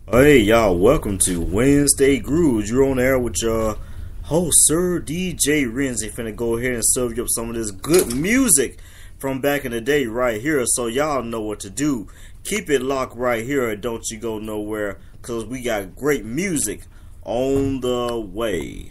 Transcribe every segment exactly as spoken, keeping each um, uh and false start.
Hey y'all, welcome to Wednesday Grooves. You're on air with your host, Sir D J Renzi. Finna go ahead and serve you up some of this good music from back in the day right here, so y'all know what to do. Keep it locked right here and don't you go nowhere, cause we got great music on the way.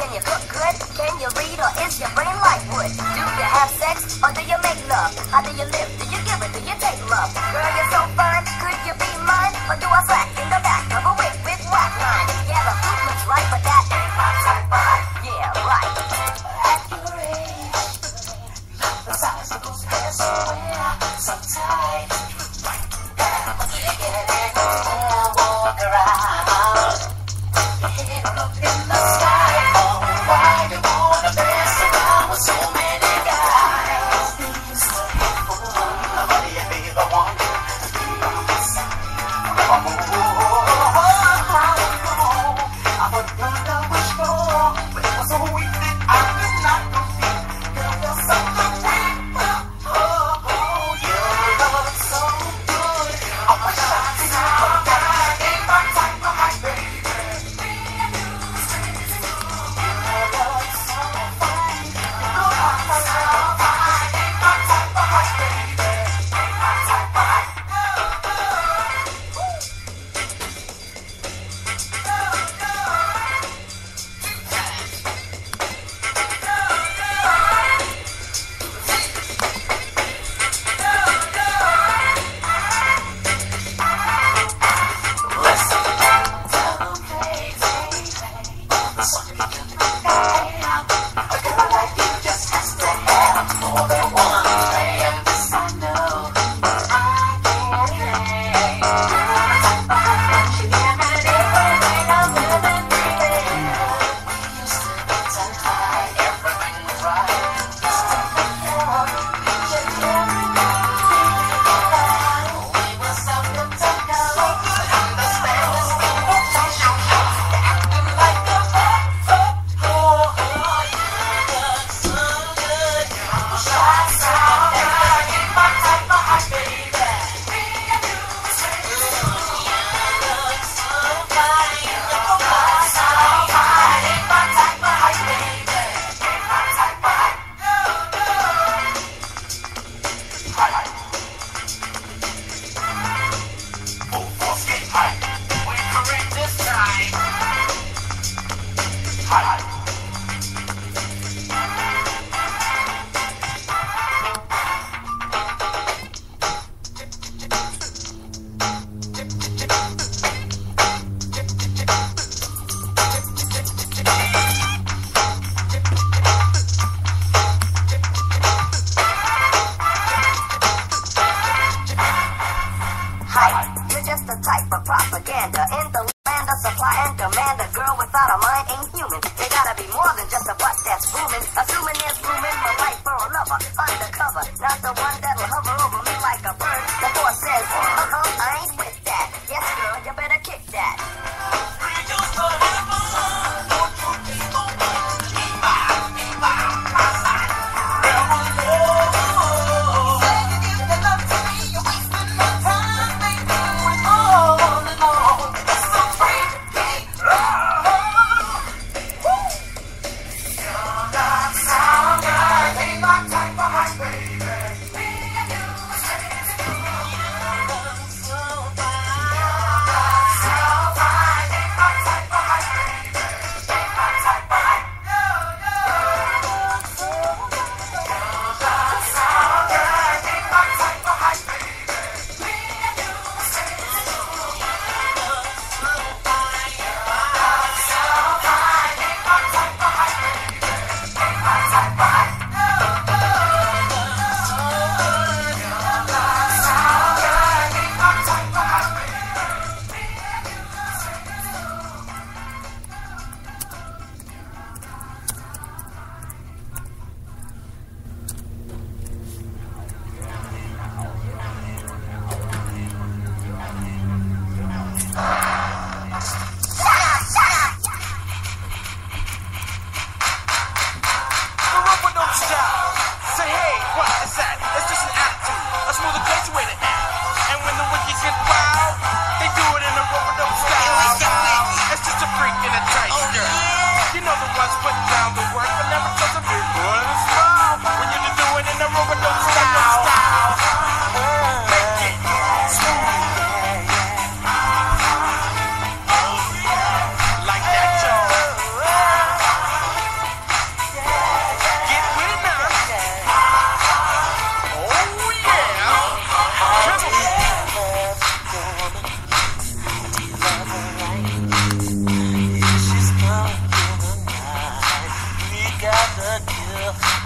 Can you cook good? Can you read, or is your brain like wood? Do you have sex or do you make love? How do you live? Do you give it? Do you take love? Girl, you're so fine. Could you be mine? Or do I slack in the back of a wig with white line? Yeah, the food looks right, but that ain't my type of height. Yeah, right. At your age, the size of those pants you wear so tight. You get in the air, walk around. Your head up in the sky. Oh, why you wanna mess around with so many guys? So beautiful, nobody you be the one to be on this side. Oh, oh, oh, oh, I would wonder which door, but it was so weak that I could not proceed. Girl, you're so good. Oh, oh, oh, you look so good. I wish I could have that. Ain't my type of my baby. You're just a type of propaganda in the land of supply and demand. A girl without a mind ain't human. They gotta be more than just a butt that's booming. Assuming there's room in my life for a lover, undercover, not the one that'll hover over me like a bird. The boss says, uh-huh, I ain't with that. Yes, girl, you better kick that. Baby.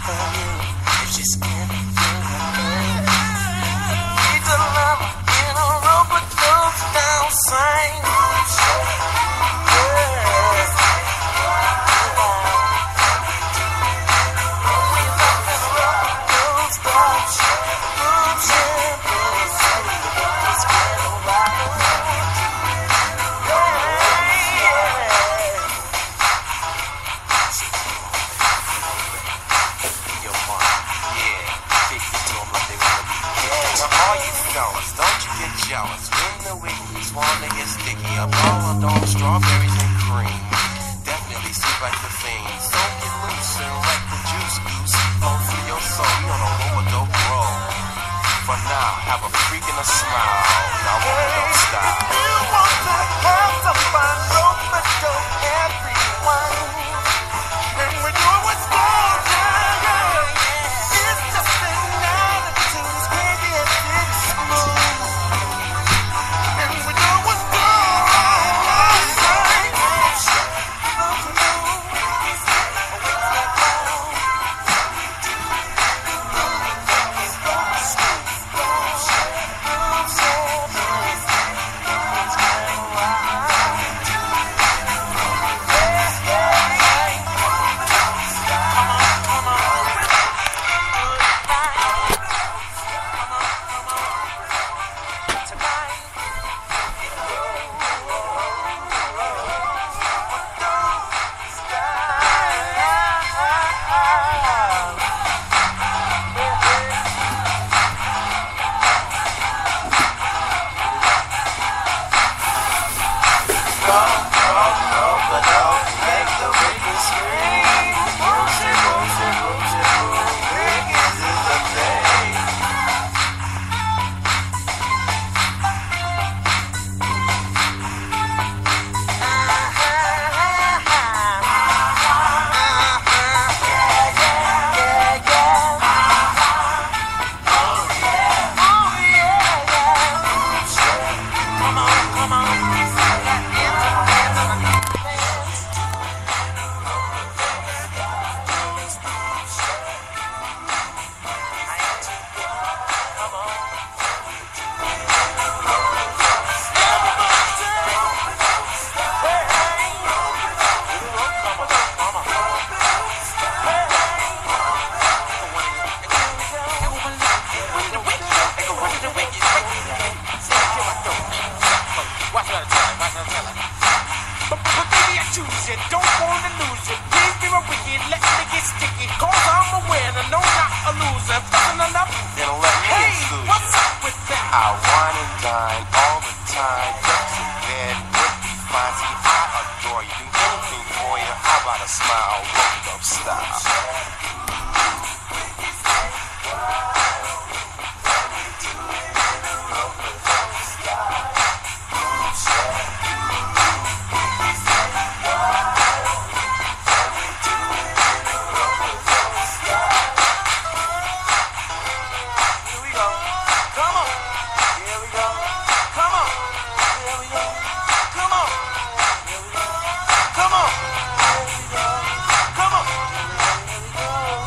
for you. If she's giving you the best. He's a lover in a rope but goes down sane. Strawberries and cream definitely seems like the thing. So get loose and let the juice goose flow through your soul. You don't know what dope roll. For now, have a freak and a smile. Now what don't style. You want to have some fun, rope the dope, everyone. And we do it with style, yeah, yeah. It's just an attitude, baby, it's smooth. And we do it with style. Come on.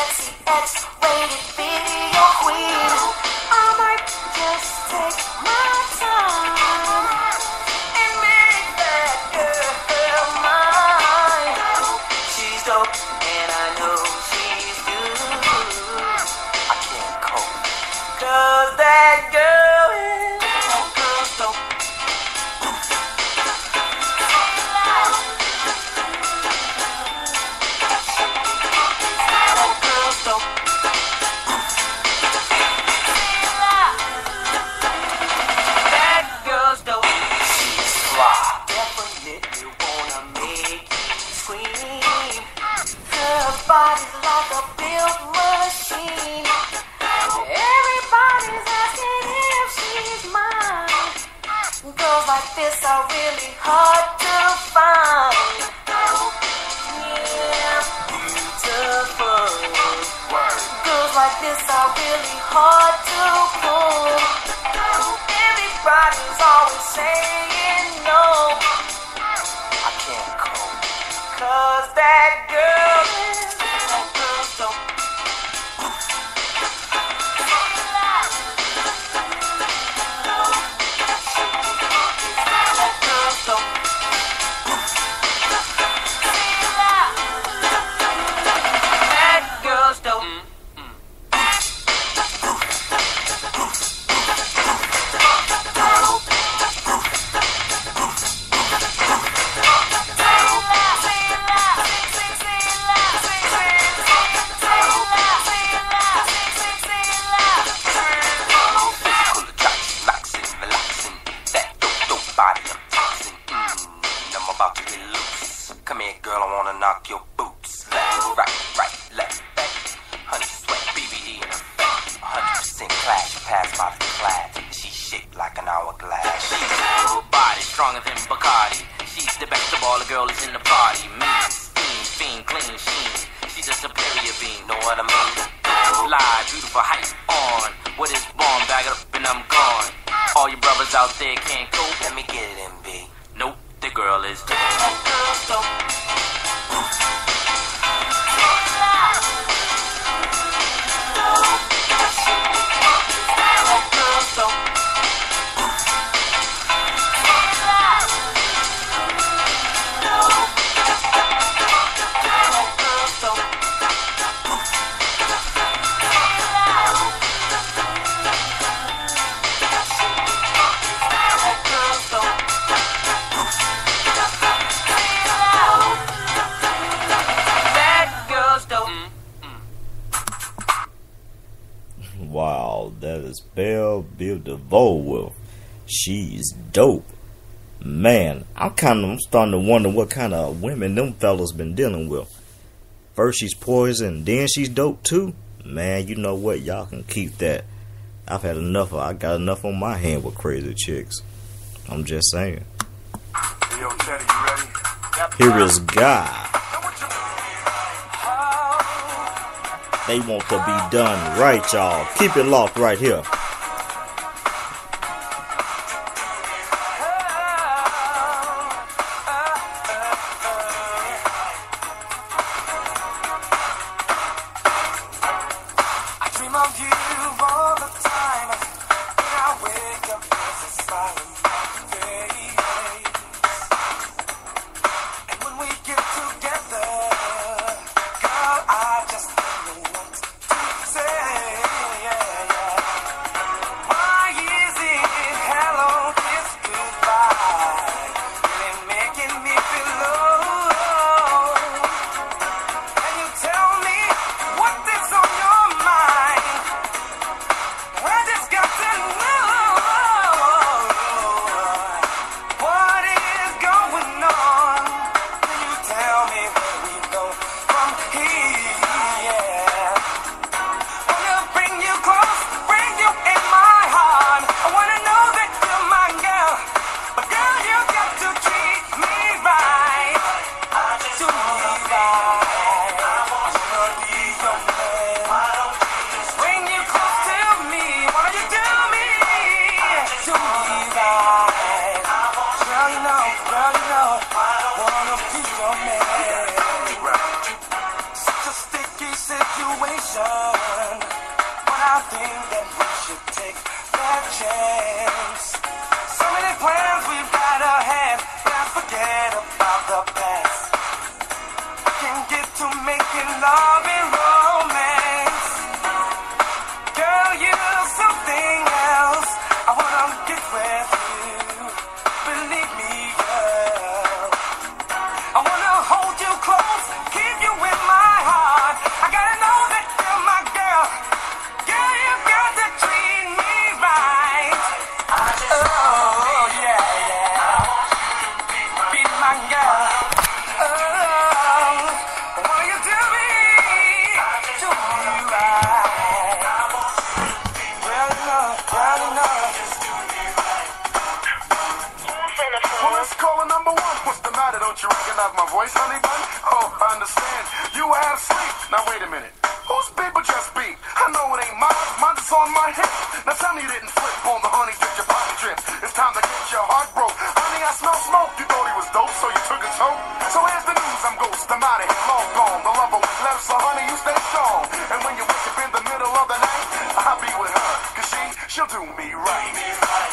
sexy X-rated video queen. I might just take my time and make that girl mine. She's dope and I know she's good. I can't cope. Cause that girl is that girl's dope. That girl's dope. That girl's dope. She's fly. Definitely wanna make you scream. Her body's like a built machine. Everybody's asking if she's mine. Girls like this are really hard to find. Yeah, beautiful. Girls like this are really hard to pull. Everybody's always saying no. I can't cope. Cause that girl is that girl's dope. That girl's dope. That girl's dope. Physical attraction, maxing, relaxing. That dope, dope body, I'm toxin. Mm, I'm about to get loose. Come here, girl, I wanna knock your boots. Left, right, right, left, back. Honey sweat, B B D in her face. one hundred percent class, you pass by the class. She's shaped like an hourglass. She's body stronger than Bacardi. She's the best of all the girls in the party. Mean, steam, fiend, clean, sheen. She's a superior being, know what I mean? Fly, beautiful height on. What is born, bag it up and I'm gone. All you brothers out there can't cope. Let me get it in, B. Nope, the girl is dope. That girl's dope. That girl's dope. That girl's dope. That girl's dope. That girl's dope. Wow, that is Belle Biv DeVoe with She's Dope. Man, I'm kind of I'm starting to wonder what kind of women them fellas been dealing with. First she's poison, then she's dope too. Man, you know what? Y'all can keep that. I've had enough of I got enough on my hand with crazy chicks. I'm just saying. Hey, yo, Teddy, you ready? Here is God. They want to be done right, y'all. Keep it locked right here. I dream of you all the time. When I wake up, there's a smile on my face. And when we get together, girl, I just don't know what to say. Yeah, yeah. Why is it hello, kiss goodbye? Really making me feel low. Can you tell me what is on your mind? I just got to know. emotion. But I think that we should take that chance. So many plans we've got ahead. Let's forget about the past. I can get to making love and romance. Girl, you're something else. I wanna get with you. Believe me, girl. I wanna hold you close, keep you in my heart. I gotta know that you're my girl. Girl, you got to treat me right. Oh, yeah, yeah. Be my girl. Oh, what do you do me? Do me right. Well enough, well enough. Well, let's call it number one. What's the matter? Don't you recognize my voice, honey bun? Oh, I understand. You were out of sleep. Now wait a minute. Whose beep or just beep? I know it ain't mine. Mine's just on my hip. Now tell me you didn't flip on the honey that your pocket drip. It's time to get your heart broke. Honey, I smell smoke. You thought he was dope, so you took a toke. So here's the news. I'm ghost. I'm out of here. Long gone. The lover was left, so honey, you stay strong. And when you wake up in the middle of the night, I'll be with her. Cause she, she'll do me right. Do me right.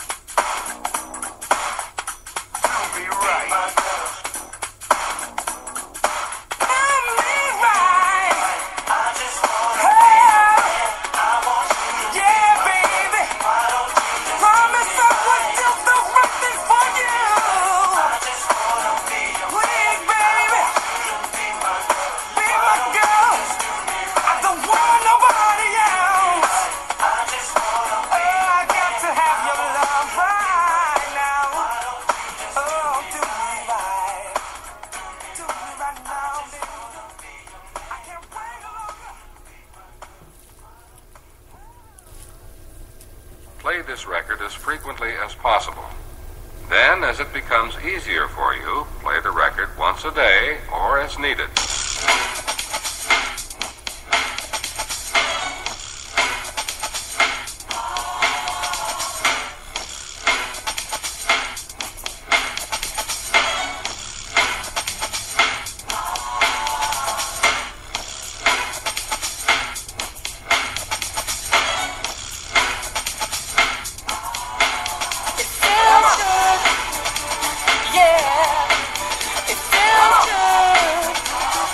Play this record as frequently as possible. Then, as it becomes easier for you, play the record once a day or as needed. Yeah, it feels good.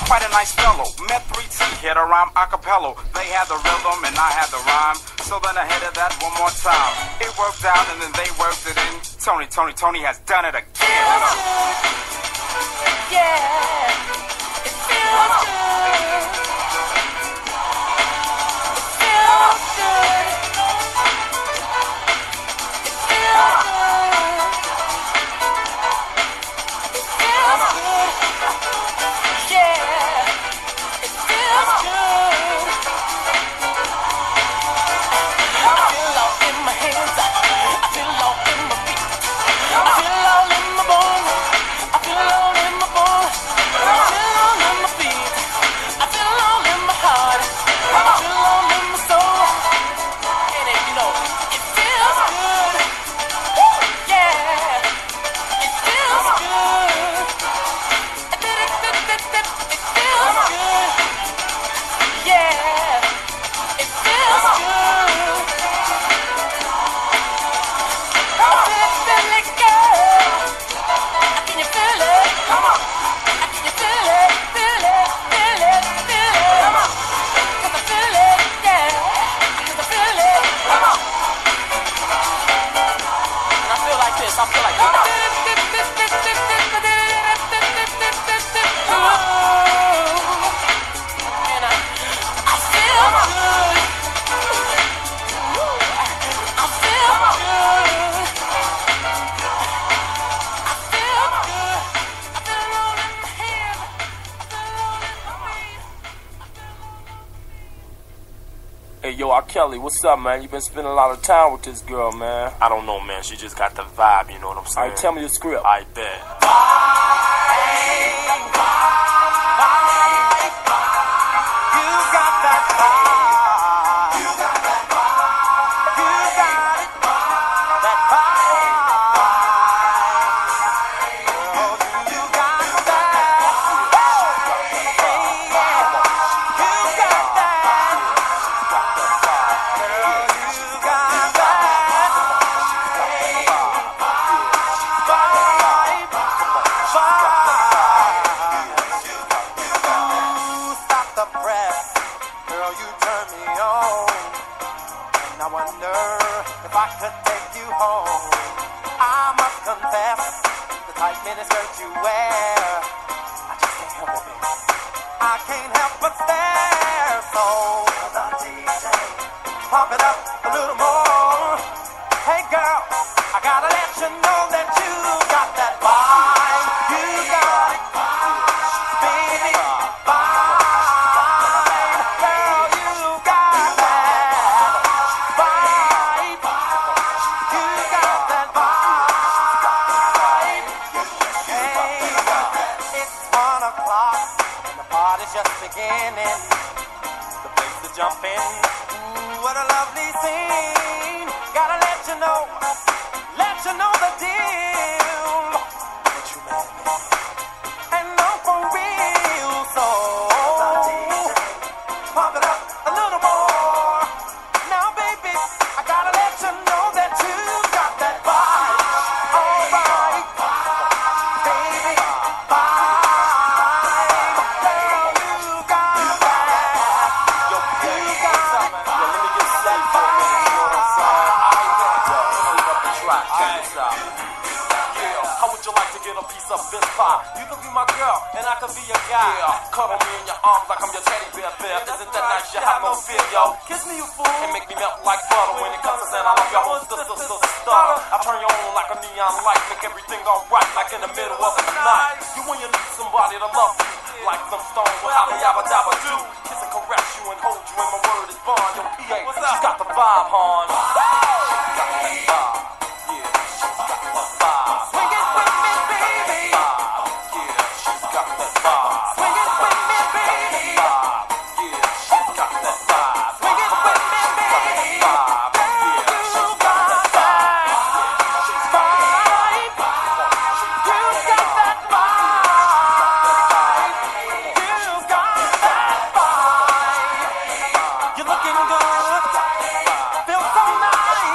quite a nice fellow. Met three T, hit a rhyme a cappella. They had the rhythm and I had the rhyme. So then I hit it that one more time. It worked out and then they worked it in. Tony, Tony, Tony has done it again. Yeah, it feels good. It feels good. It feels good. It feels good. Yeah, it feels good. I feel all in my hands. I feel all in my feet. I feel all in my bones. I feel all in my bones. I feel all in my feet. I feel all in my heart. I feel all in my soul. And it, you know, it feels good. Woo! Yeah, it feels good. It feels good. Yeah, it feels good. I feel it, feel it, girl. Can you feel it? Come on. Can you feel it? Feel it, feel it, feel it. Come on. 'Cause I feel it, yeah. 'Cause I feel it. Come on. And I feel like this. I feel like this. And I, I feel good. I feel good. I feel good. I feel all in my hands. I feel all in my feet. Hey, yo, R. Kelly, what's up, man? You been spending a lot of time with this girl, man. I don't know, man. She just got the vibe, you know what I'm saying? All right, tell me the script. I bet. You're looking good. Feel so nice.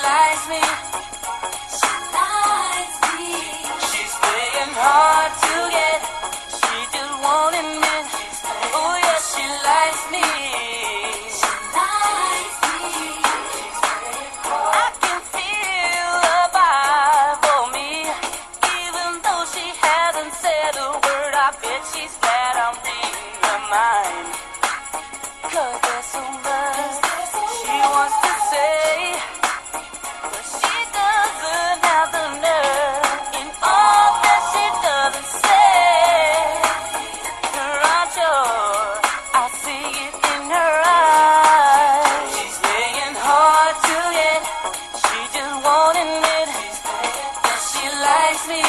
likes me. She likes me. She's playing hard to get. She just won't admit. Oh yeah, she likes me. She likes me. I can feel the vibe for me, even though she hasn't said a word. I bet she's glad I'm reading her mind. 'Cause there's so much she wants to say, but she doesn't have the nerve in all that she doesn't say. Her I'm sure I see it in her eyes. She's playing hard to get. She just won't admit that she likes me.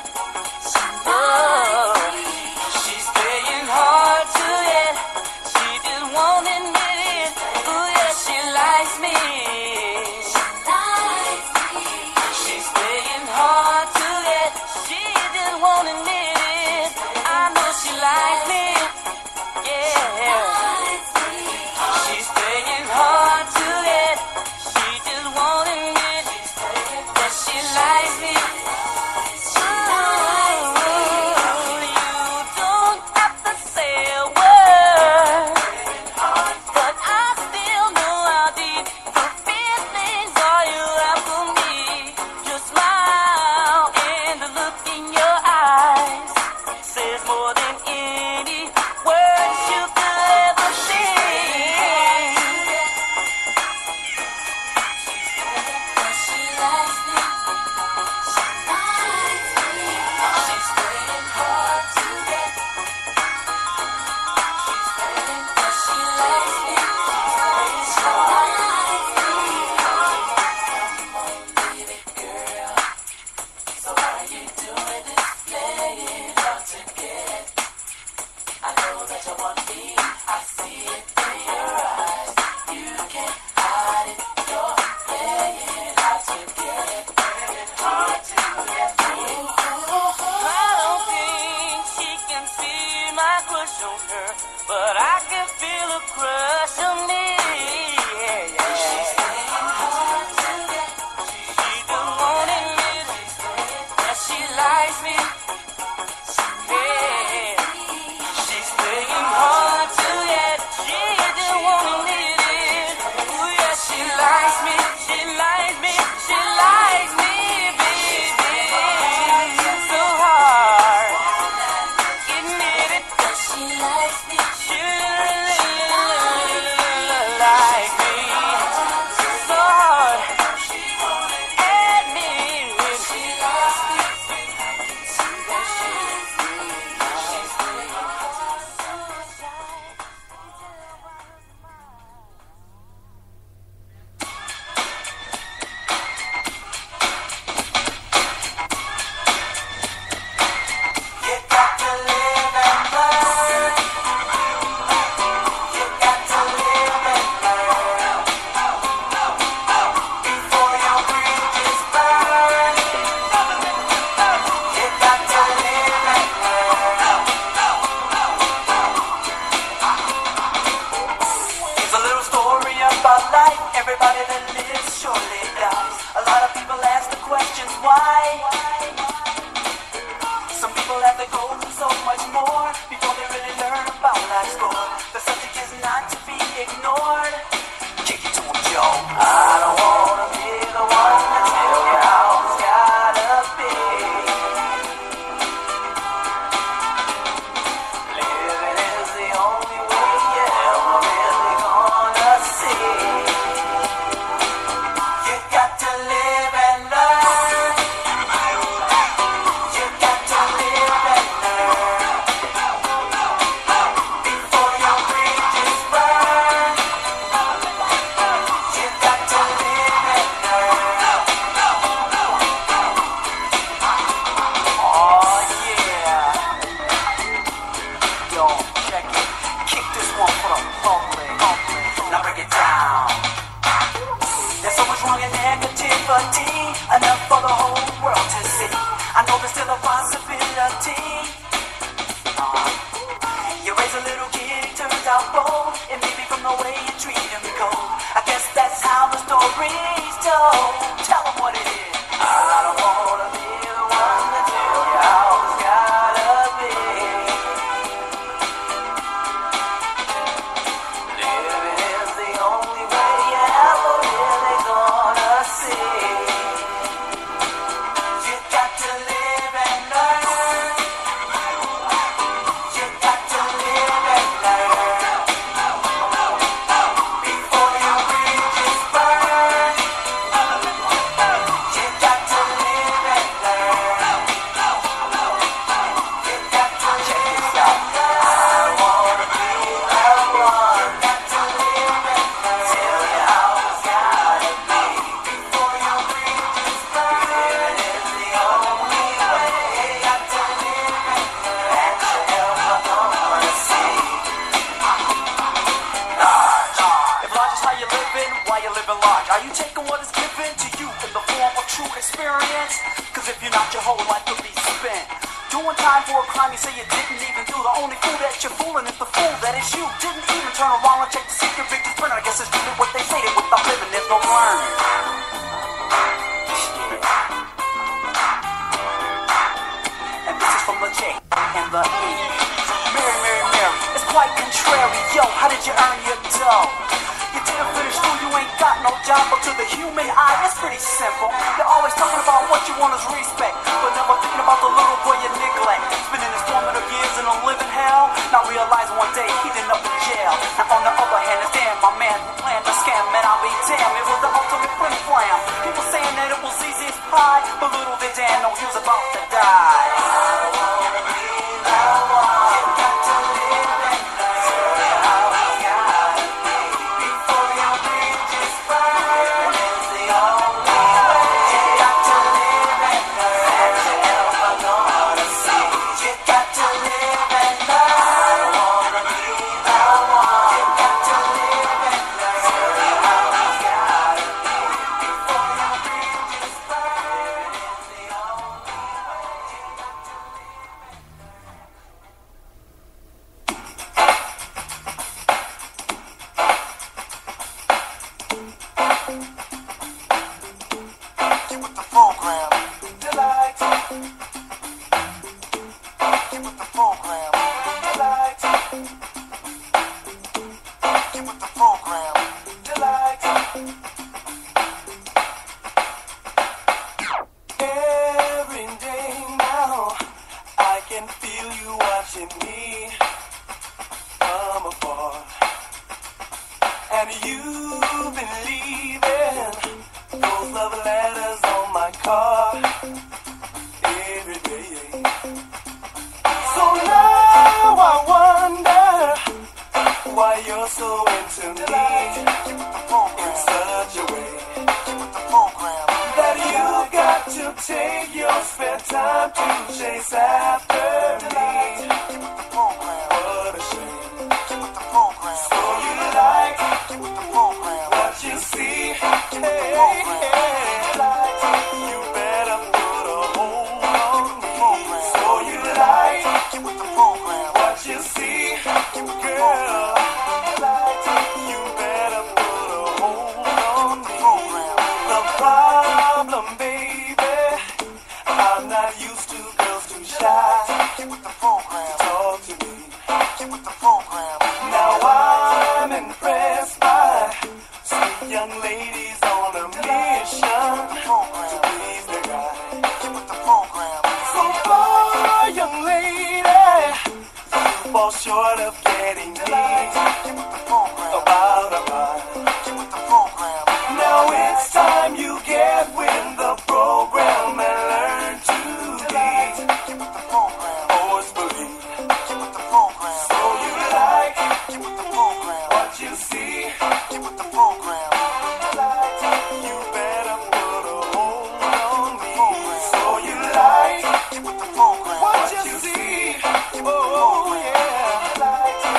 Oh, she's playing hard to get. She just won't admit it. Oh yeah, she likes me. She's playing hard to get. She just won't admit it. I know she likes me. Yeah. She's playing hard to get. She just won't admit that she likes me. Ooh, you don't have to say a word, but I still know how deep the feelings are you have for me. Your smile and the look in your eyes says more than any words you could ever sing. She likes me. She's playing hard to get. She's playing 'cause she likes me. She likes me. Come on, baby girl. So how you doing this? Playing hard to get. I know that you want me. I see it in your eyes. You can't hide it. You're playing hard to get. Playing hard to get. I don't think she can see my crush on her, but I can feel a crush on me. Yeah, yeah. She's playing hard to get. She don't want to admit that she likes me. Yeah. She's playing hard to get. She don't want to admit it. Oh yeah, she likes me. She likes me. She likes me, baby. So hard. Admit it. She likes me. She likes me. So hard. Admit it. She likes me. You got to live and learn. You got to live and learn before your bridges burn. You got to live and learn. It's a little story about life. Everybody that lives surely dies. A lot of people ask the questions why. Some people have to go through so much more before they really learn about life's score. The subject is not to be ignored. Kick it to a joke. I don't wanna be the one to tell you how it's gotta be. Living is the only way you're ever really gonna see. you taking what is given to you in the form of true experience? Cause if you're not, your whole life could be spent doing time for a crime you say you didn't even do. The only fool that you're fooling is the fool that is you. Didn't even turn around and check to see if your victim's printer. I guess it's true what they say, that without living there's no learning. And this is from the J and the E. Mary, Mary, Mary, it's quite contrary. Yo, how did you earn your dough? You didn't finish school, you ain't got no job. But to the human eye, it's pretty simple. You're always talking about what you want is respect, but never thinking about the little boy you neglect. Spending his formative years in a living hell, not realizing one day he'd end up in jail. Now on the other hand, it's damn my man who planned to scam. Man, I'll be damned, it was the ultimate flim flam. People saying that it was easy as pie, but little did Dan know he was about to die. What you see, oh yeah, like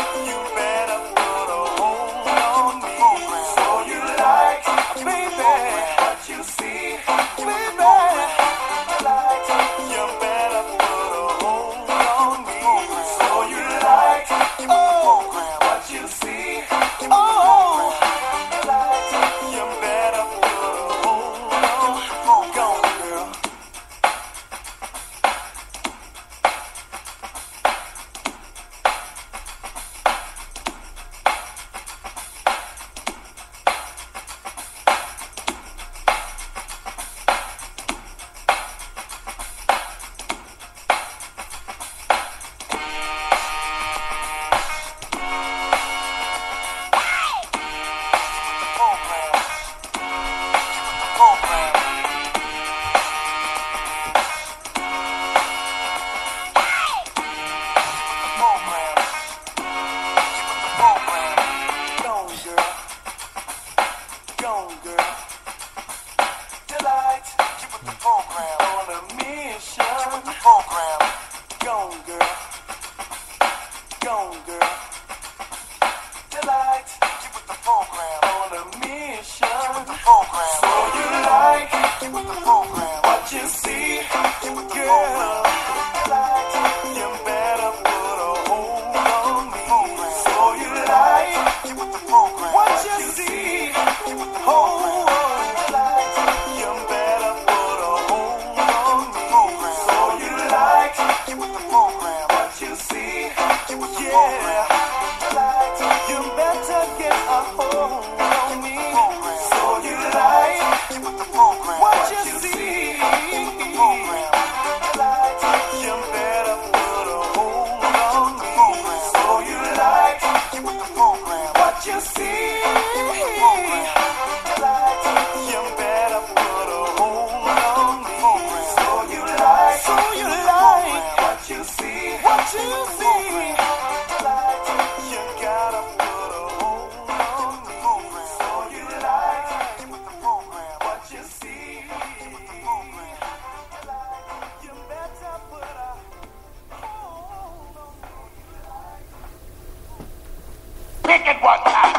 one time.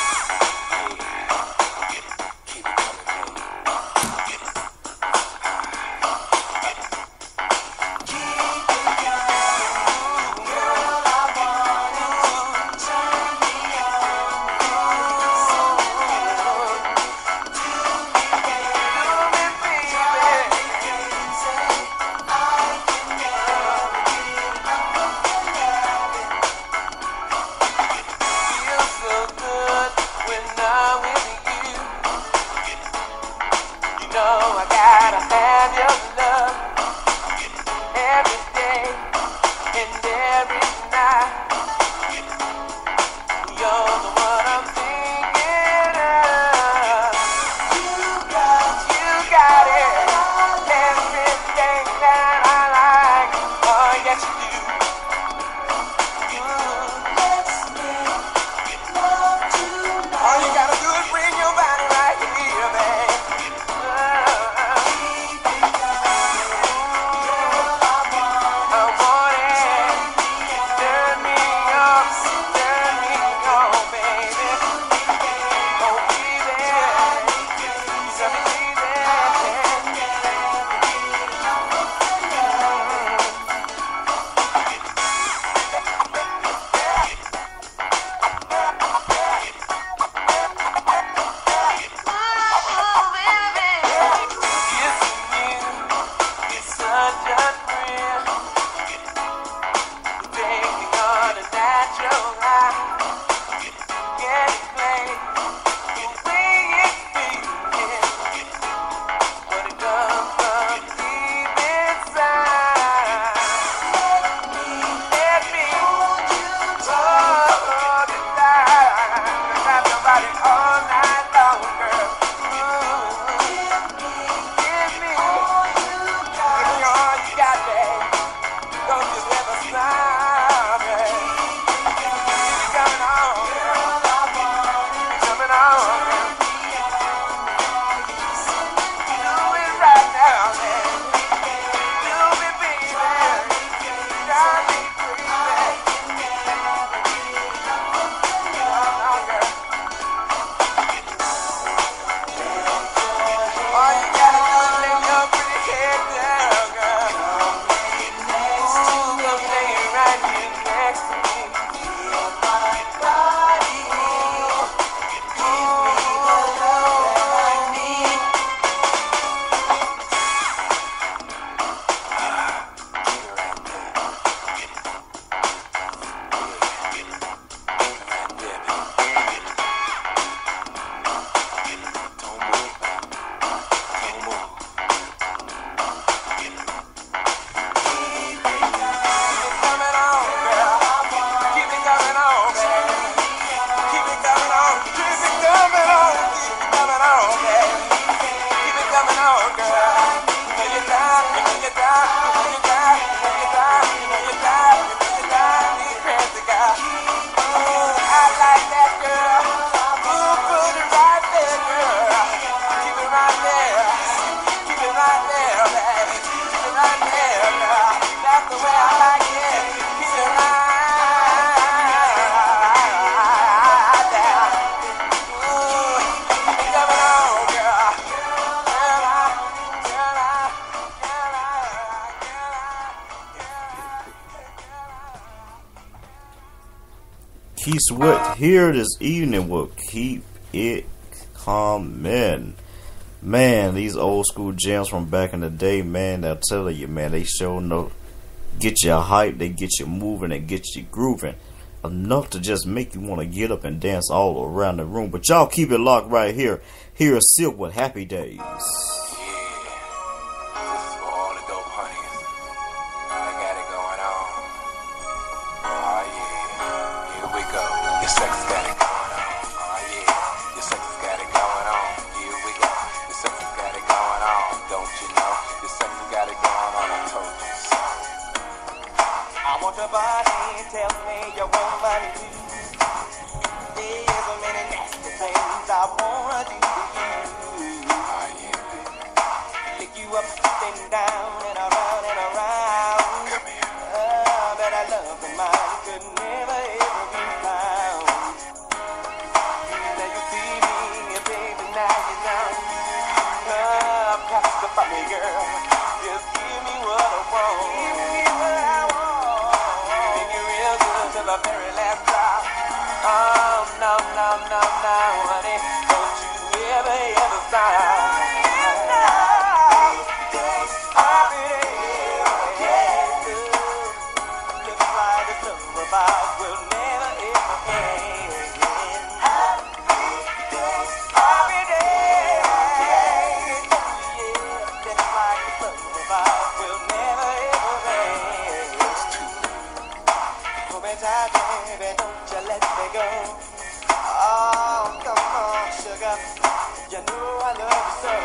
Keith Sweat here this evening will keep it coming. Man, these old school jams from back in the day, man, I'll tell you, man, they sure know get you hype, they get you moving and get you grooving. Enough to just make you want to get up and dance all around the room. But y'all keep it locked right here. Here is Silk with Happy Days. I love you so.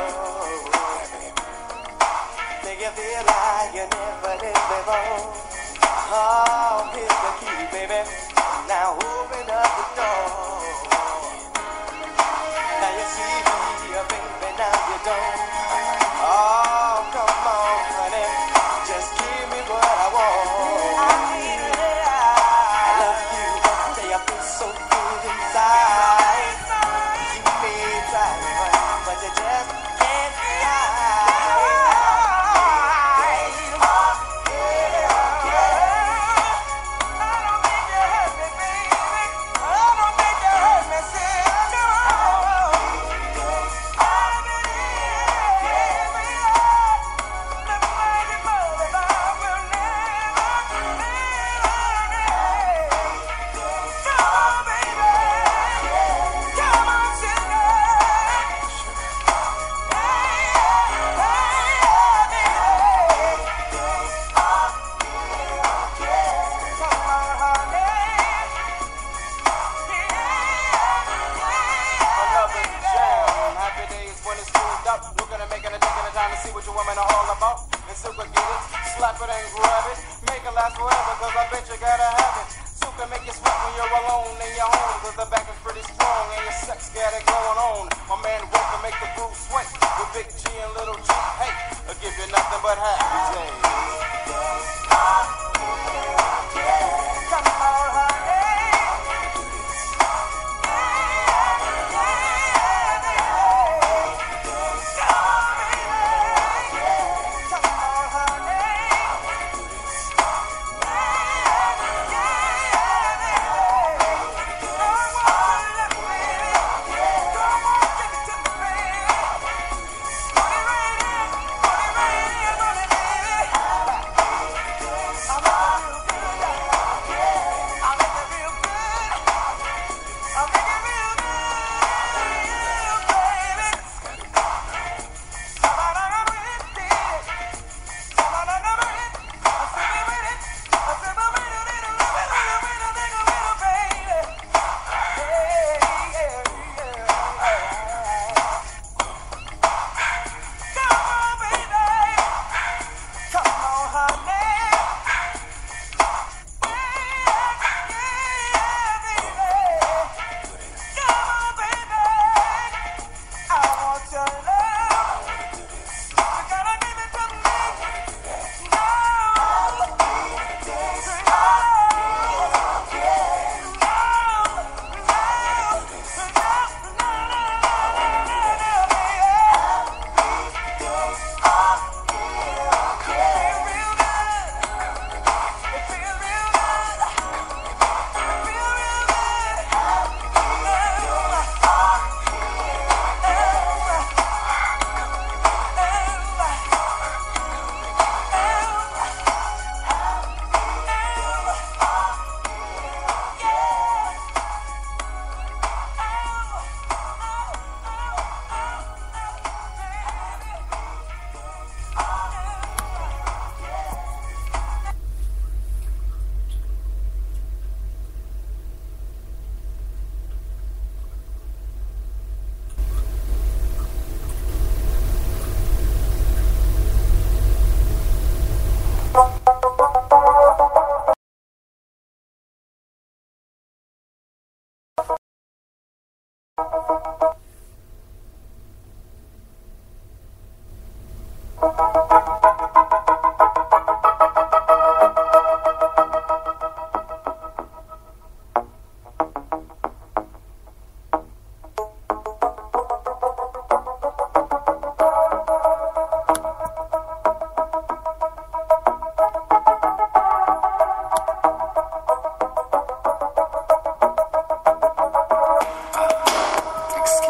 Make you feel like you never did before. Oh, here's the key, baby. Now open up the door. Now you see me, baby, now you don't. Oh, come on, honey. Just give me what I want. I need it. I love you, say I feel so good inside. You may try to run, but you just can't hide.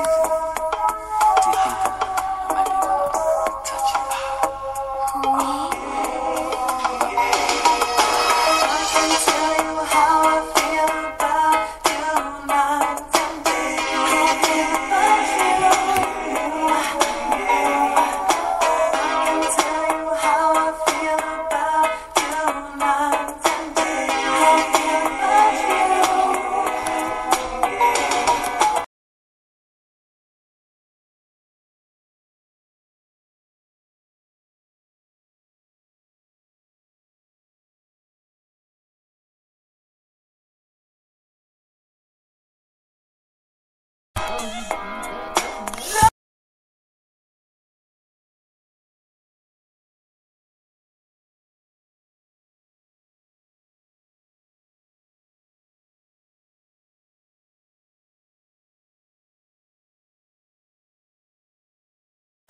Me?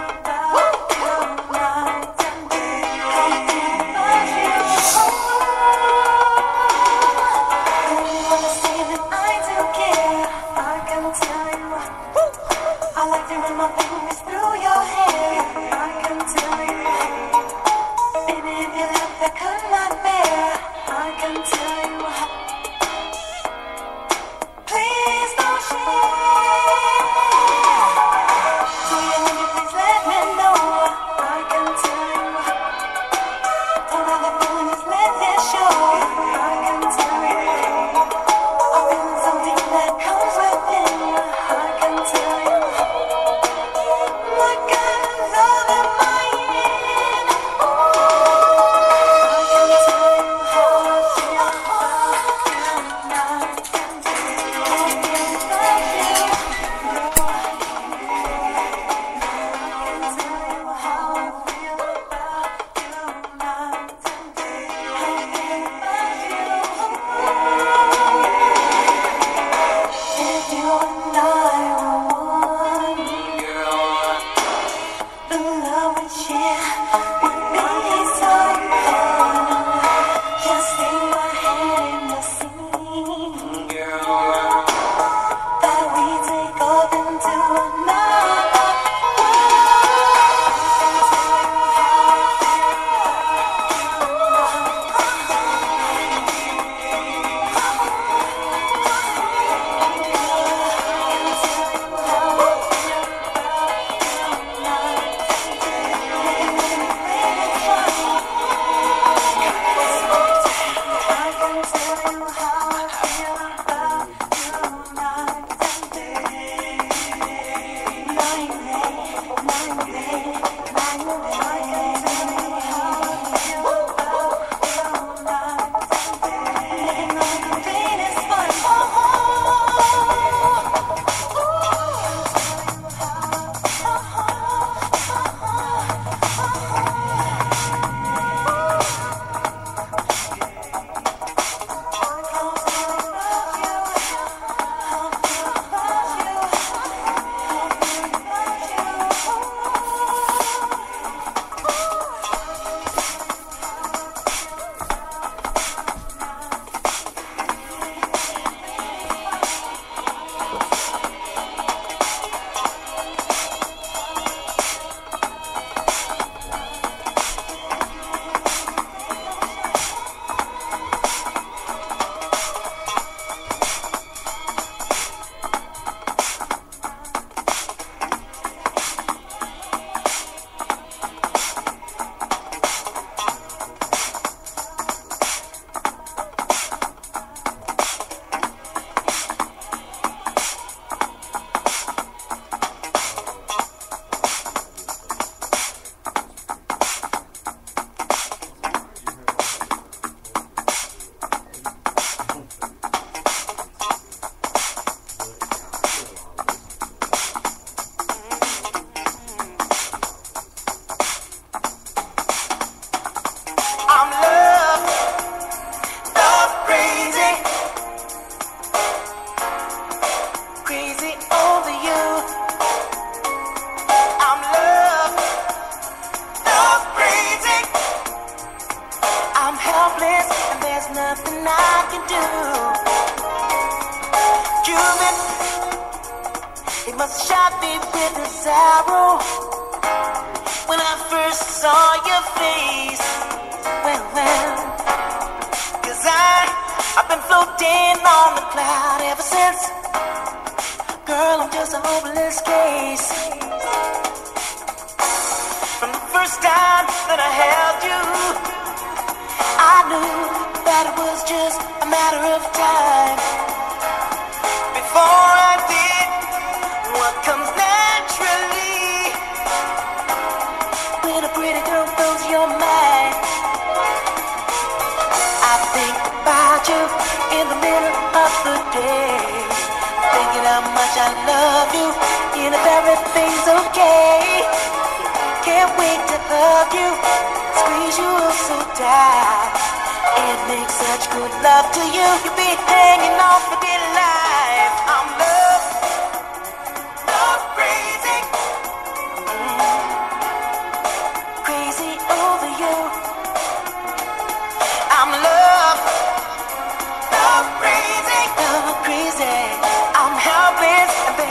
Love crazy. Mm.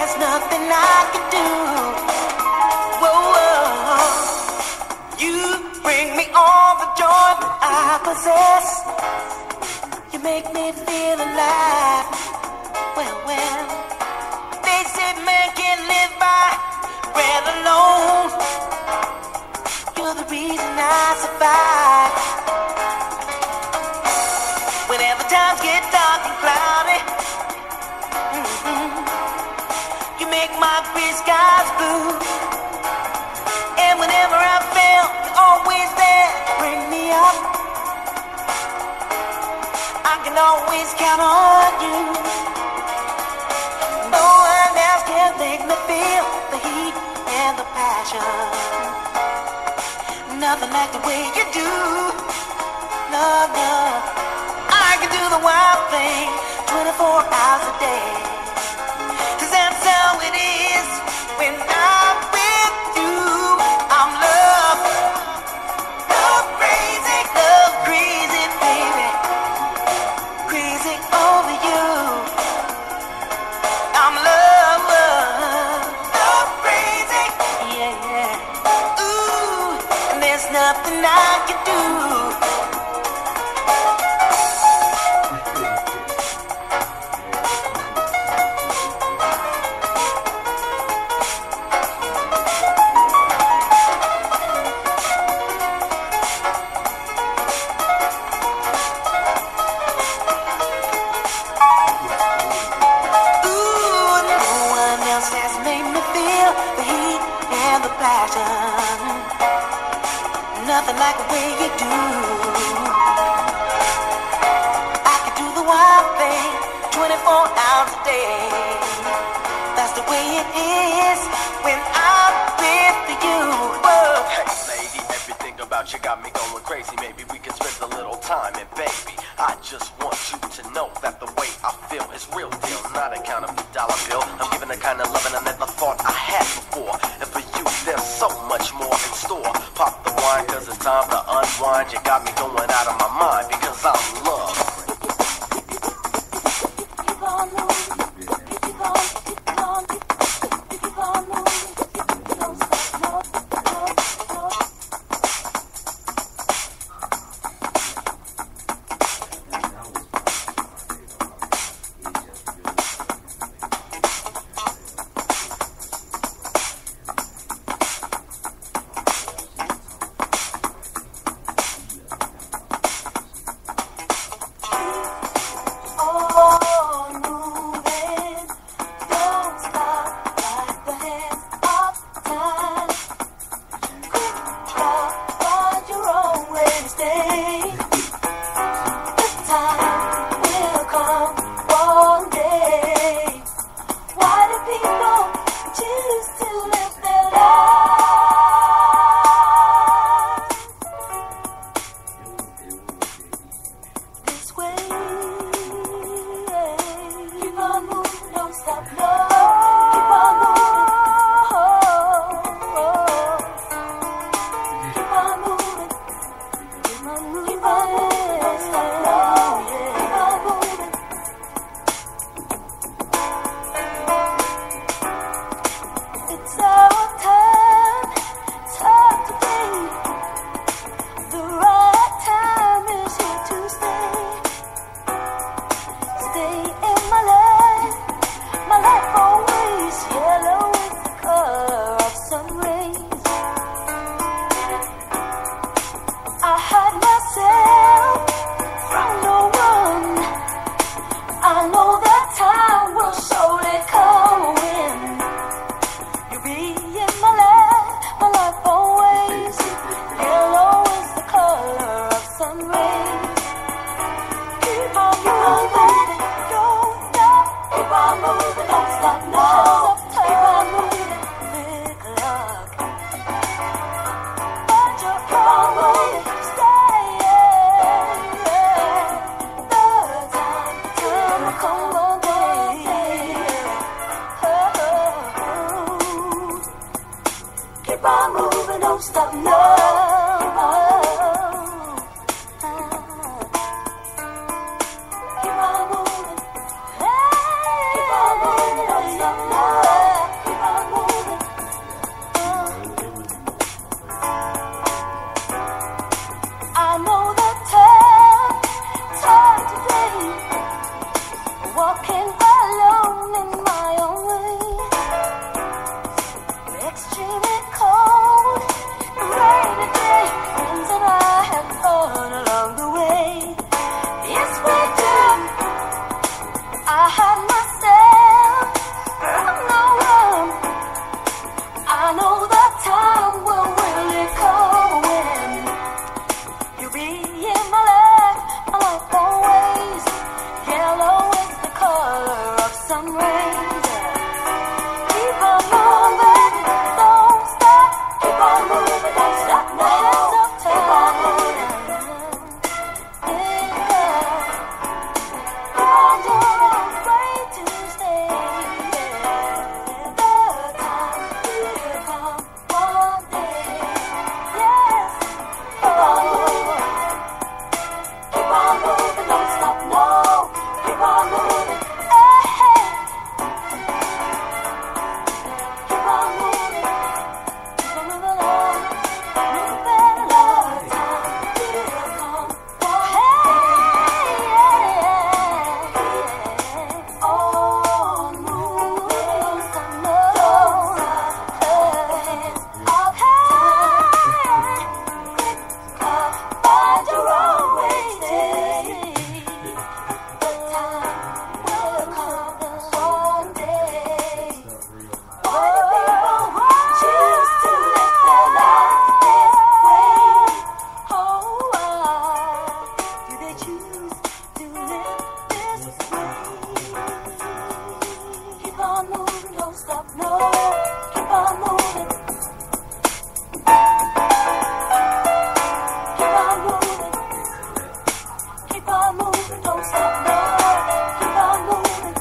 there's nothing I can do. Whoa, whoa. You bring me all the joy that I possess. You make me feel alive. Well, well, they said man can't live by bread alone. You're the reason I survive. Whenever times get dark and cloudy, mm-hmm, you make my gray skies blue. And whenever I fail, you're always there to bring me up. I can always count on you. No one else can make me feel the heat and the passion. Nothing like the way you do. No, no. I can do the wild thing twenty-four hours a day. 'Cause that's how it is when I'm with you. I'm love, love crazy, love crazy, baby. Crazy over you. I'm love, love, love crazy, yeah, yeah. Ooh, and there's nothing I can do. Nothing like the way you do. I can do the wild thing twenty-four hours a day. That's the way it is when I'm with you. Whoa. Hey lady, everything about you got me going crazy. Maybe we can spend a little time, and baby, I just want you to know that the way I feel is real deal, not a counterfeit dollar bill. I'm giving the kind of loving I never thought I had before. And for you, there's so much more in store. Pop the wine, 'cause it's time to unwind. You got me going out of my mind because I'm love. Keep on moving, keep on, keep on, keep on moving. Don't stop, no, no, no. stop, no. Keep on moving. Hey. Keep on moving, don't stop, no. don't stop, no. Keep on moving. Keep on moving. Keep on moving, don't stop, no. Keep on moving.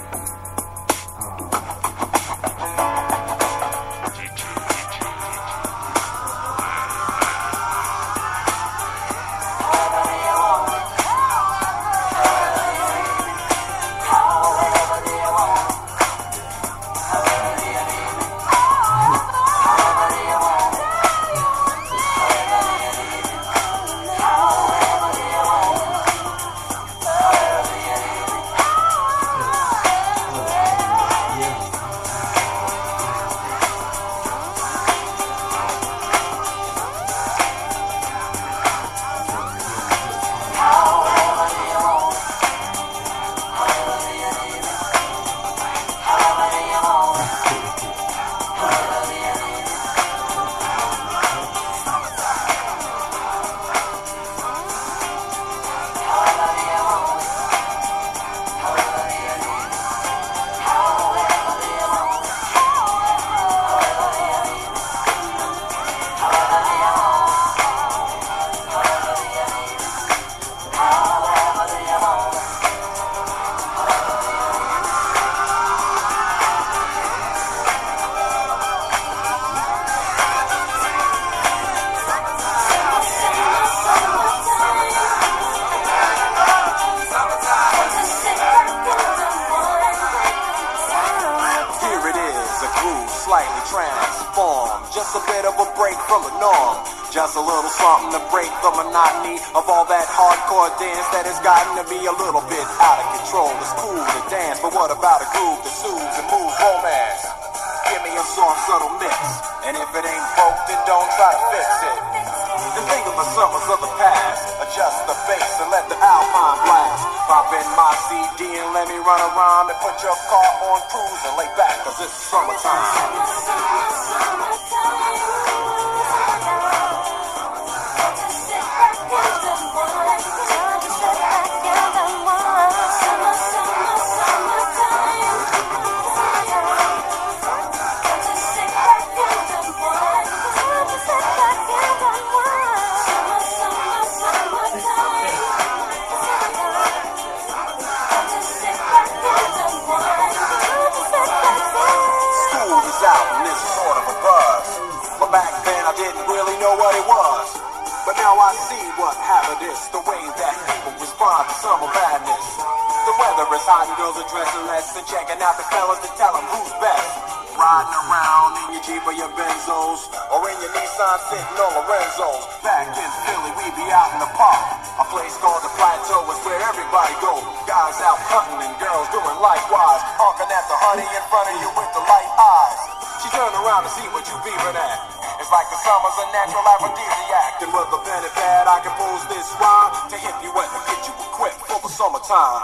Slightly transformed, just a bit of a break from the norm. Just a little something to break the monotony of all that hardcore dance that has gotten to be a little bit out of control. It's cool to dance, but what about a groove that soothes and moves romance? Give me a soft, subtle mix, and if it ain't broke, then don't try to fix it. Then think of the summers of the past, adjust the bass and let the alpine blast. Pop in my C D and let me run around and put your car on cruise and lay back, cause it's summertime. But now I see what happened is the way that people respond to summer madness. The weather is hot and girls are dressing less and checking out the fellas to tell them who's best. Riding around in your Jeep or your Benzos, or in your Nissan sitting on Lorenzo's. Back in Philly, we be out in the park. A place called the Plateau is where everybody goes. Guys out hunting and girls doing likewise. Honking at the honey in front of you with the light eyes. She turned around to see what you beaving at. It's like the summer's a natural aphrodisiac. And with a pen and pad, I compose this rhyme to hit you and to get you equipped for the summertime.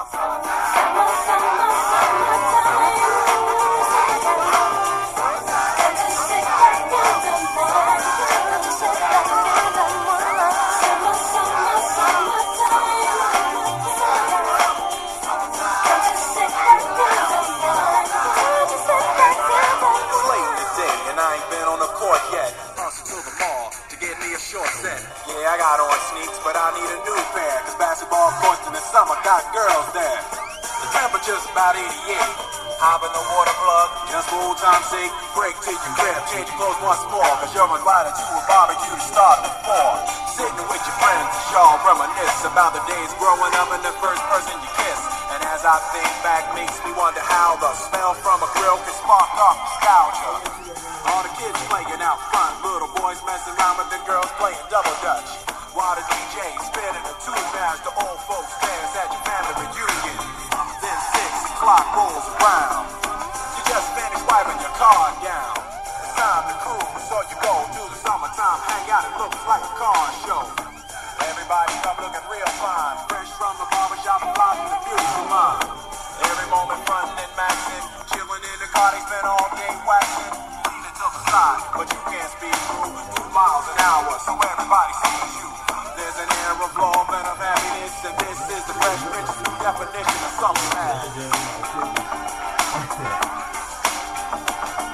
Yeah, I got on sneaks, but I need a new pair, cause basketball courts in the summer got girls there. The temperature's about eighty-eight. Hop in the water plug, just for old time's sake. Break till you grab, change your clothes once more, cause you're invited to a barbecue to start the fall. Sitting with your friends as y'all reminisce about the days growing up and the first person you kiss. And as I think back, makes me wonder how the smell from a grill can spark off nostalgia. All the kids playing out front, little boys messing around with the girls playing double dutch. While the D J spinning a tune as the old folks dance at your family reunion. Then six o'clock rolls around. You just finished wiping your car down. It's time to cruise, so you go to the summertime hangout. It looks like a car show. Everybody come looking real fine, fresh from the barbershop and live in the beauty salon. Every moment fun and maxing, chilling in the car, they spend all day waxing. But you can't speed through two miles an hour, so everybody sees you. There's an air of love and of happiness, and this is the Fresh Prince's new definition of summer madness.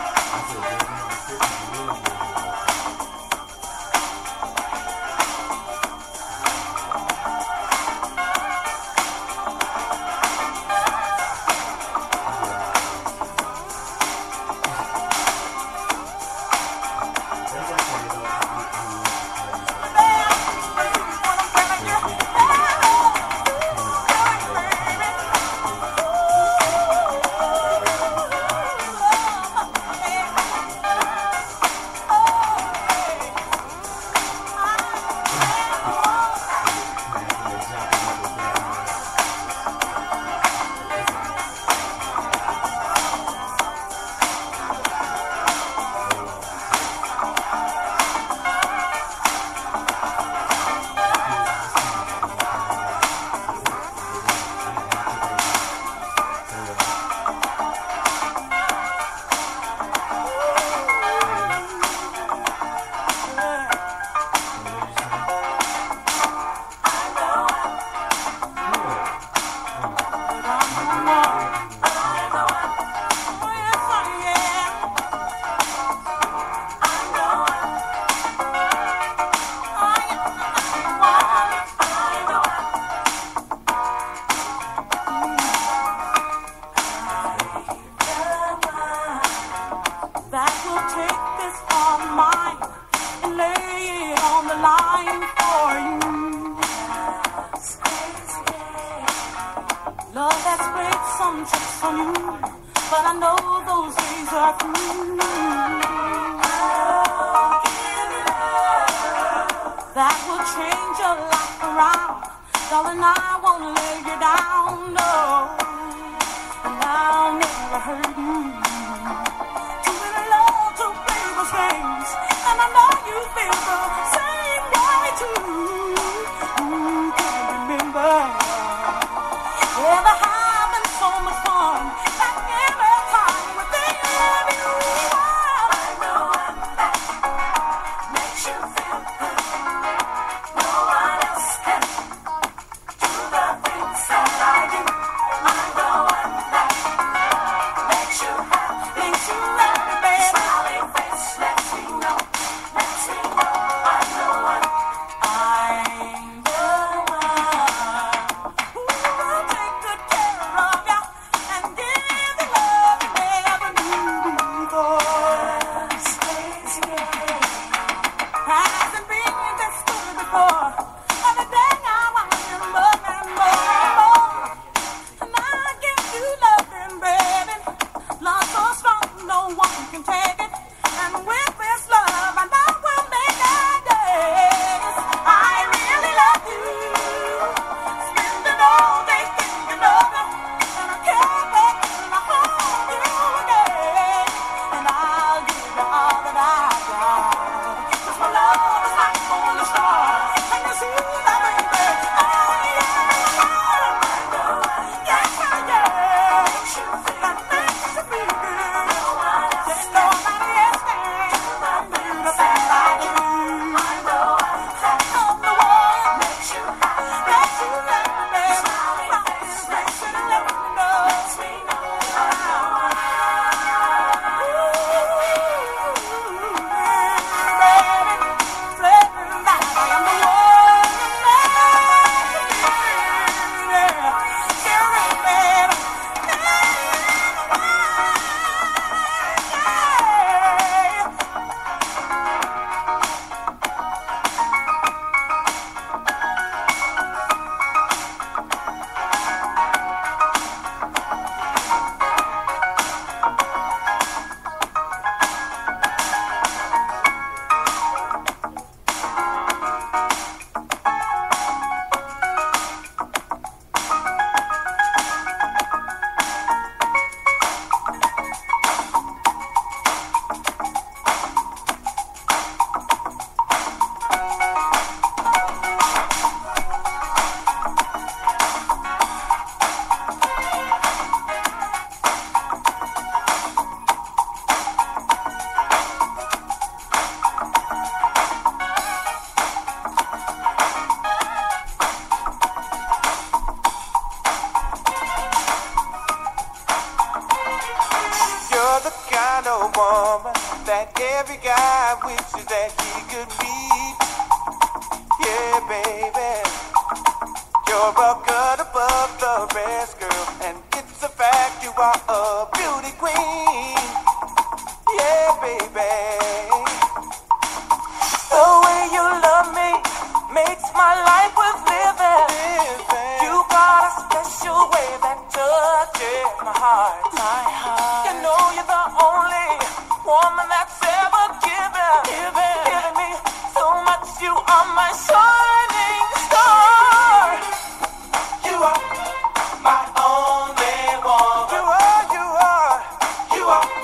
mine and lay it on the line for you. Love has played some tricks on you, but I know those days are through. That will change your life around. Darling, I won't lay you down, no. And I'll never hurt you. Too many love to play those games, and I know you feel the same way too. You can remember, yeah, we're having so much fun. Like every time we think of you, I know that makes you feel good. No one else can do the things that I do. I know that makes you happy, makes you happy, baby. Smiling face lets me know, lets me know I know what I'm the one who will take good care of ya and give you love you never knew before. Stay together. Hasn't been this good before. Every day now I am more and more and more. And I give you loving, baby. Love so strong, no one can take it. And with this love, I know we'll make our days. I really love you. Spending all day thinking of you. And I can't wait till I hold you again. And I'll give you all that I got. 'Cause my love is like on the stars. And you see that, baby? Oh, yeah. Yes, I am. That makes you feel good. There's nobody else can do the things I do. I'm the one makes you happy, makes you happy, baby. Makes you let me know, lets me know. You're the kind of woman that every guy wishes that he could meet. Yeah, baby. You're a cut above the rest, girl. And it's a fact you are a beauty queen. Yeah, baby. The way you love me makes my life worth living. You got a special way that touches my heart. My heart. You know you're the only woman that's ever given, given, given me so much. You are my shining star. You are my only woman. You are, you are, you are.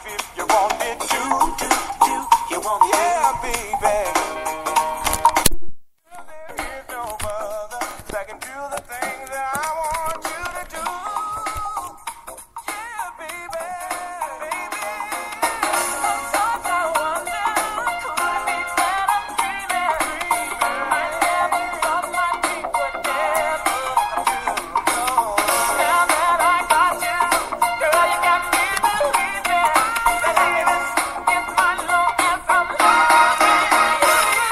if you want it to. Do, do, you want it? Yeah, baby. There is no other that can do the things that I want you to do. Yeah, baby, baby. Sometimes I wonder, could it be that I'm dreaming? I never thought my dream would never come true. Now that I got you, girl, you got me believing that happiness is my law as I'm living.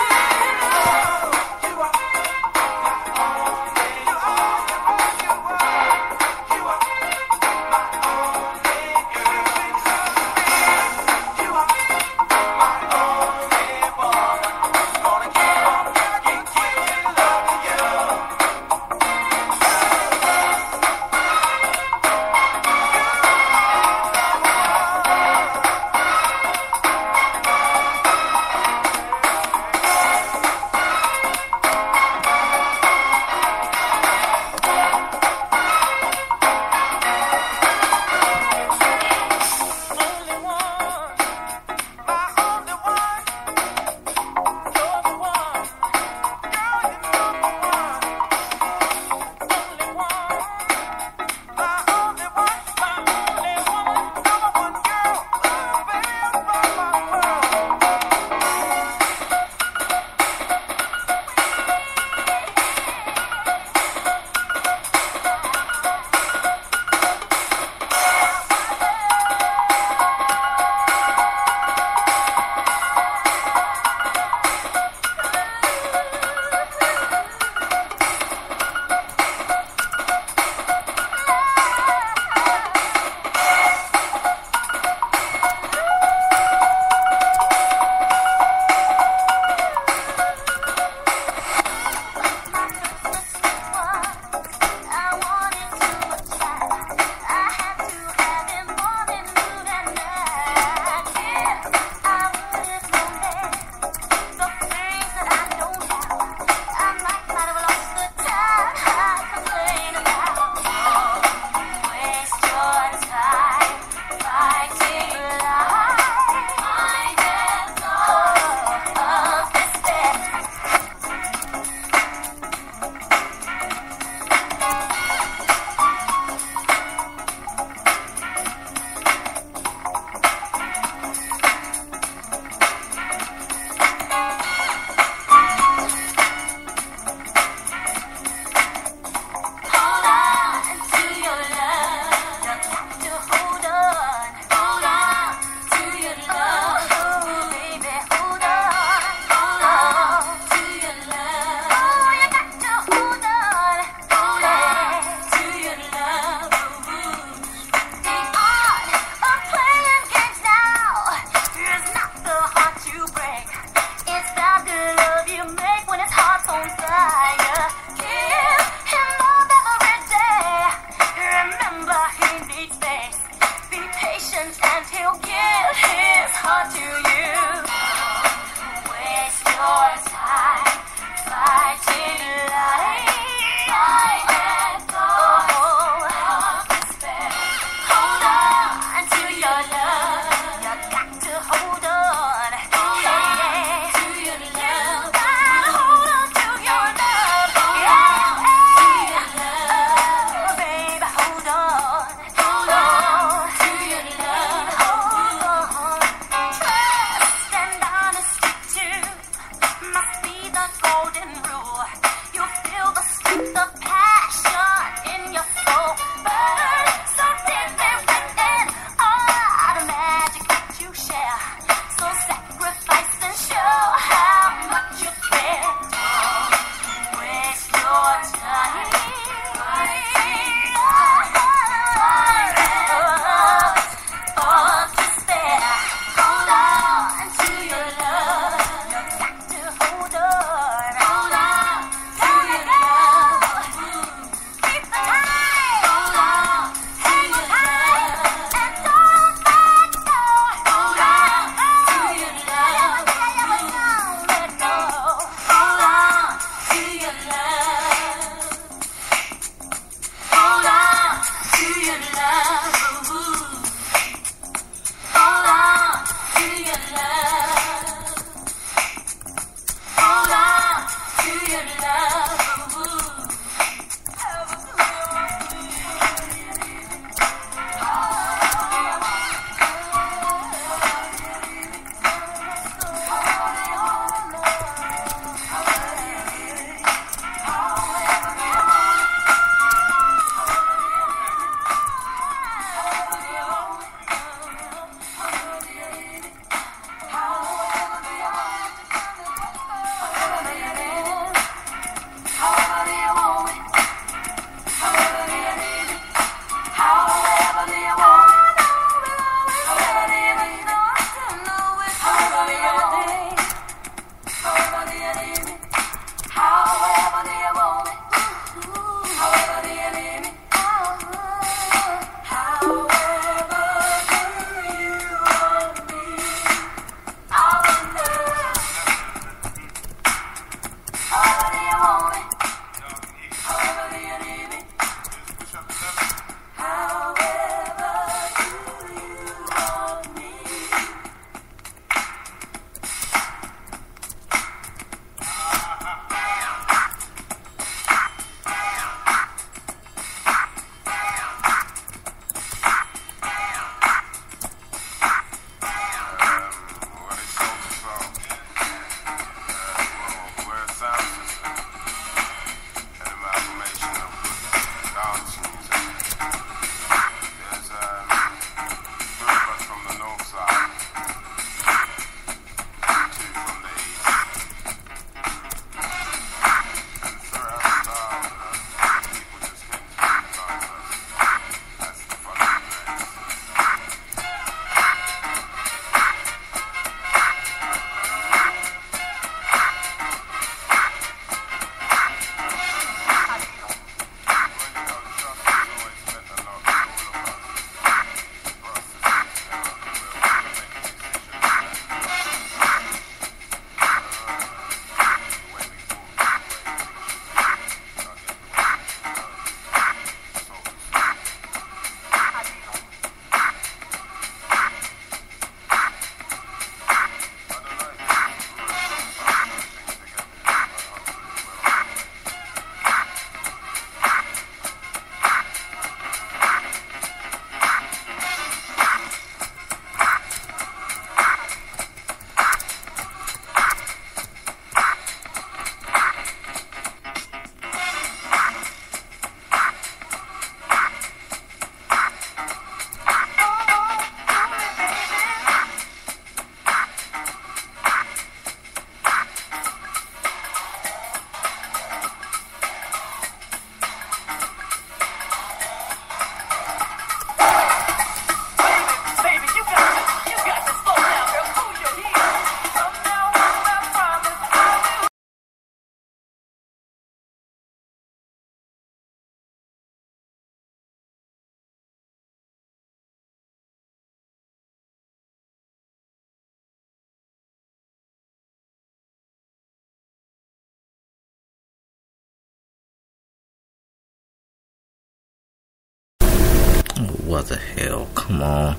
What the hell? Come on.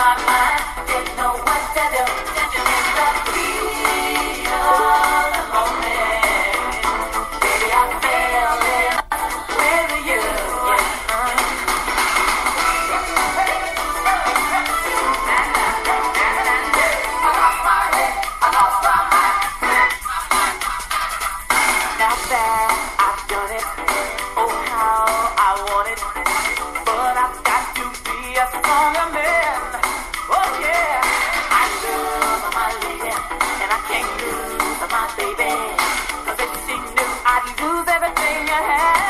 my mind, didn't know what to do. In the heat of the moment, baby, I fell in love with you. I lost my head, I lost my mind. Now that I've done it, oh how I want it, but I've got to be a stronger man. Oh yeah, I love my lady, and I can't lose my baby, 'cause if she knew I'd lose everything I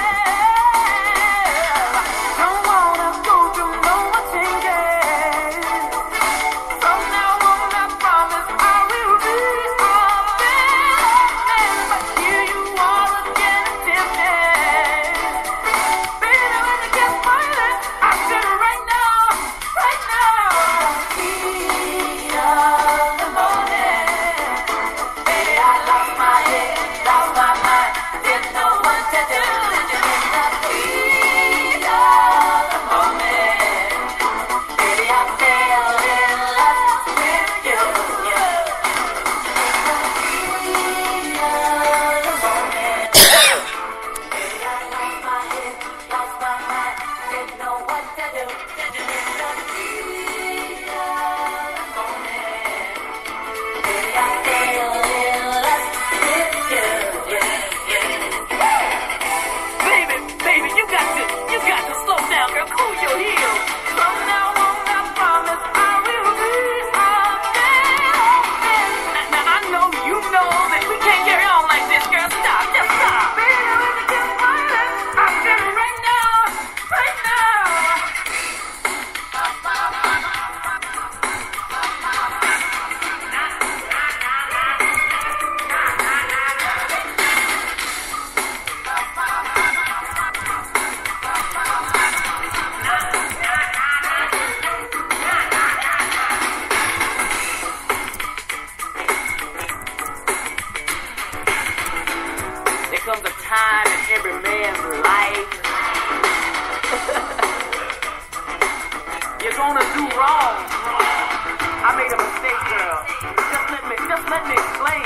have. Don't wanna go through no more changes. From now on I promise I will be all man. But here you are again tempted. Baby, when it gets violent, I said right now, right now. Heat of the moment, baby, I lost my head, lost my mind, didn't know what to do. In the heat of the moment, baby, I fell in love with you. In the heat of the moment, baby, I lost my head, lost my mind, didn't know what to do. In the heat of the moment, baby, I fell in love with you. Baby, baby, you got to, you got to slow down, girl. Cool your heels. From now on, I promise I will be all man. Now I know you know that we can't carry on like this, girl. Stop, just stop. Baby, when it gets violent, I said it right now, right now. There comes a time in every man's life you're gonna do wrong. I made a mistake, girl. Just let me, just let me explain.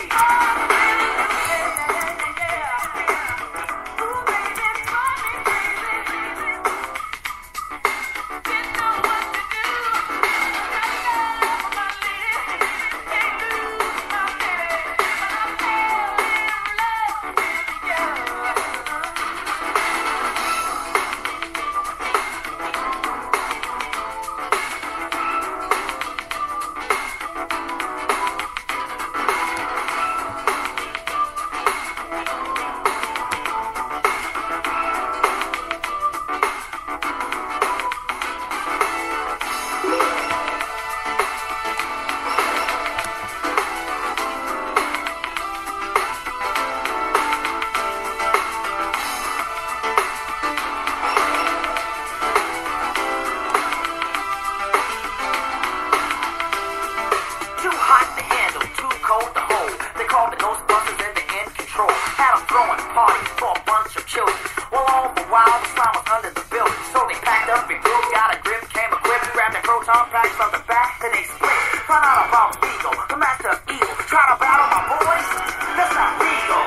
Too hot to handle, too cold to hold. They called the Ghostbusters and they're in control. Had them throwing parties for a bunch of children. Well, all the while the slime was under the building. So they packed up and group, got a grip, came equipped, grabbed their proton packs from the back, then they split. Found out about Vigo, the master of evil. Try to battle my boys? That's not Vigo.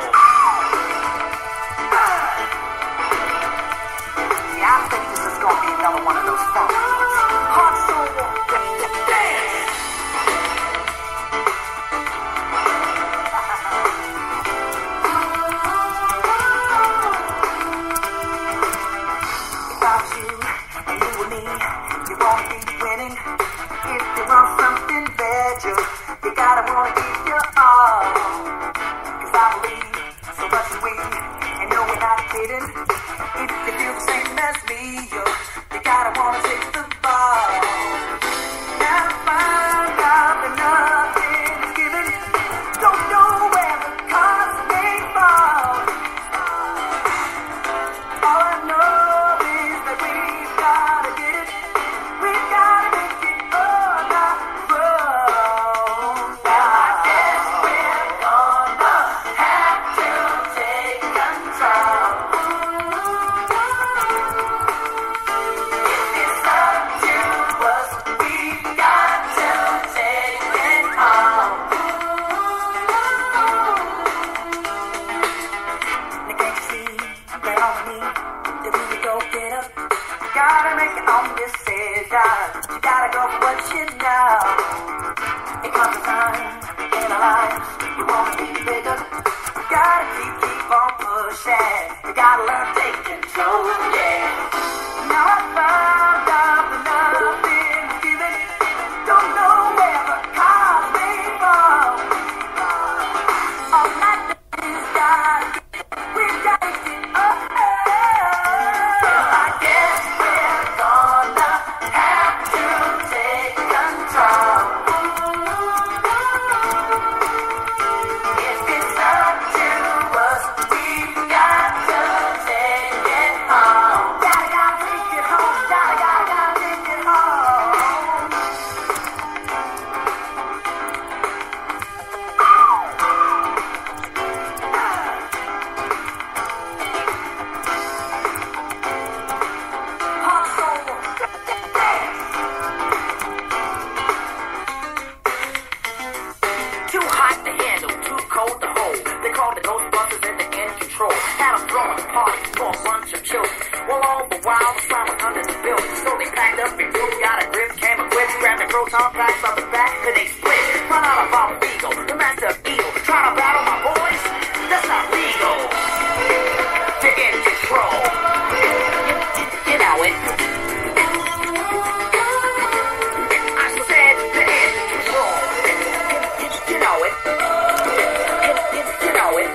Yeah, I think this is gonna be another one of those fun ones. Hot soul, dance. About you and you and me, you won't be winning. If you want something better, you gotta wanna give your all. 'Cause I believe so much in we, and no, we're not kidding. If you feel the same as me, you, you gotta wanna take the ball. Now find out that nothing is given. Don't know where the cards may fall. All I know is that we've gotta get it. We've gotta make it on the road. Well, I guess we're gonna have to take control. If it's gotta make your own decision. You gotta go for what you know. It comes a time in our lives you wanna be bigger. You gotta keep, keep on pushing. You gotta learn to take control, yeah. Now I found out that nothing's given. Don't know where the cars may from. All I know is gotta get, we gotta get up. Well, I guess we're gonna have to take control. If it's up to us, we've got to take it home. Gotta, gotta take it home. Gotta, gotta, gotta take it home. Too hot to handle, too cold to hold. They called the Ghostbusters and the in control. Had a throwing party for a bunch of children. Well, all the while the slime was under the building. So they packed up and moved, got a grip, came equipped, grabbed the proton packs off the back, then they split. Run out of our Vigo, the master of evil. Trying to battle my boys? That's not legal. They're in control. You know it. I said they're in control. You know it. You know it.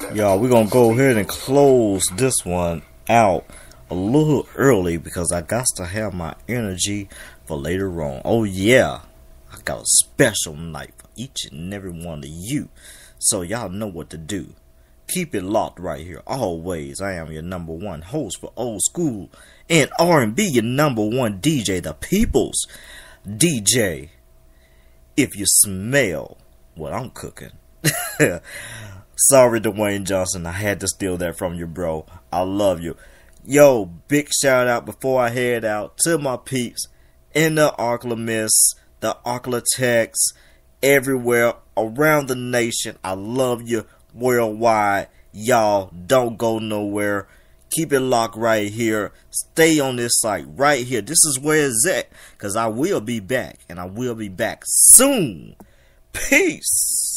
Y'all, we're gonna go ahead and close this one out a little early because I got to have my energy for later on. Oh yeah, I got a special night for each and every one of you, so y'all know what to do. Keep it locked right here always. I am your number one host for old school and R and B, your number one D J, the people's D J. If you smell what I'm cooking. Sorry, Dwayne Johnson, I had to steal that from you, bro. I love you. Yo, big shout out before I head out to my peeps in the Arklamists, the Arklatex, everywhere around the nation. I love you worldwide. Y'all don't go nowhere. Keep it locked right here. Stay on this site right here. This is where it's at, because I will be back, and I will be back soon. Peace.